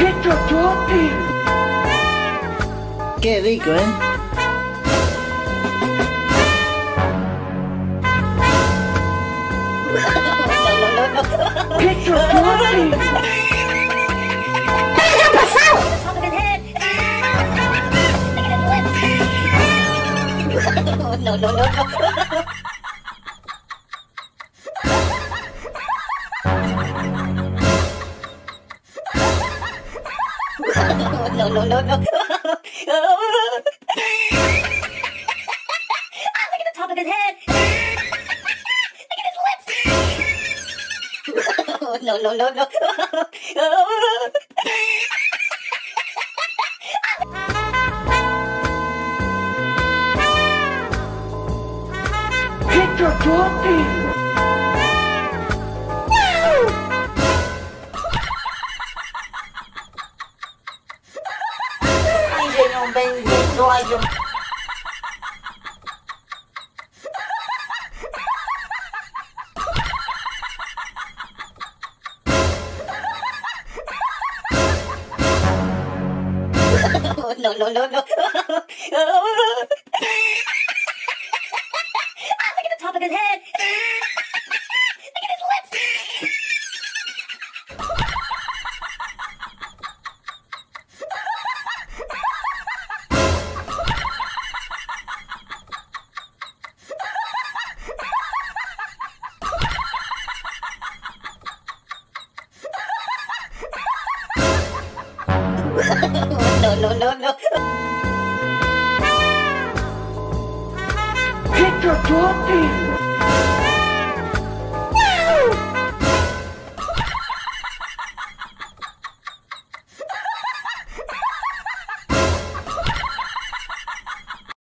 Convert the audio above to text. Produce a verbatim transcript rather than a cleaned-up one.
Picture talking. Qué rico, ¿eh? Picture talking. ¿Qué ha pasado? No, no, no, no. No, no, no, no. Look at the top of his head. Look at his lips. No, no, no, no. Picture talking. Ay, señor bendito, ay, yo... No, no, no, no. Look at the top of his head. Look at his lips. No, no, no, no. Picture talking.